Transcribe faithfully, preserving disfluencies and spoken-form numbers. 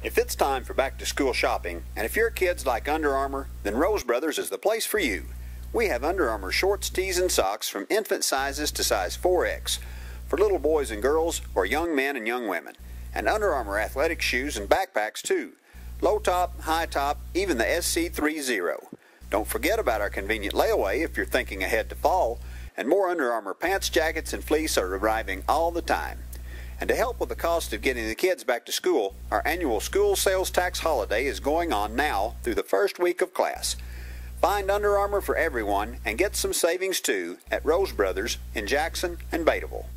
If it's time for back-to-school shopping, and if your kids like Under Armour, then Rose Brothers is the place for you. We have Under Armour shorts, tees, and socks from infant sizes to size four X, for little boys and girls, or young men and young women. And Under Armour athletic shoes and backpacks too. Low top, high top, even the S C thirty. Don't forget about our convenient layaway if you're thinking ahead to fall, and more Under Armour pants, jackets, and fleece are arriving all the time. And to help with the cost of getting the kids back to school, our annual school sales tax holiday is going on now through the first week of class. Find Under Armour for everyone and get some savings too at Rose Brothers in Jackson and Bataville.